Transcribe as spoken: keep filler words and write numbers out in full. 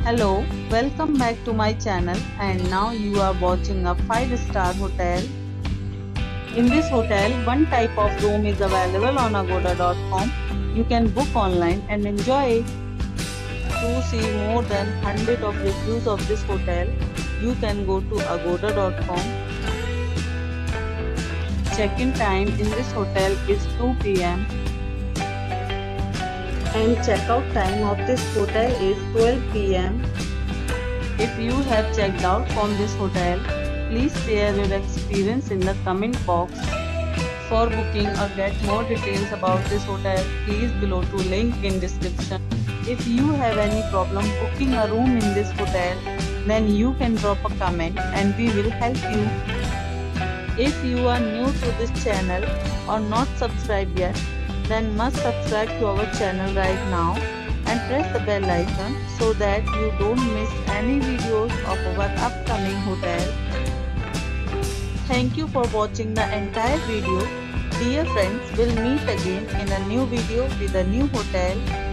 Hello, welcome back to my channel, and now you are watching a five star hotel. In this hotel, one type of room is available on agoda dot com. You can book online and enjoy it. To see more than one hundred of reviews of this hotel, you can go to agoda dot com. Check-in time in this hotel is two p m and checkout time of this hotel is twelve p m If you have checked out from this hotel, please share your experience in the comment box. For booking or get more details about this hotel, please below to link in description. If you have any problem booking a room in this hotel, then you can drop a comment and we will help you. If you are new to this channel or not subscribed yet, then must subscribe to our channel right now and press the bell icon so that you don't miss any videos of our upcoming hotel. Thank you for watching the entire video. Dear friends, we'll meet again in a new video with a new hotel.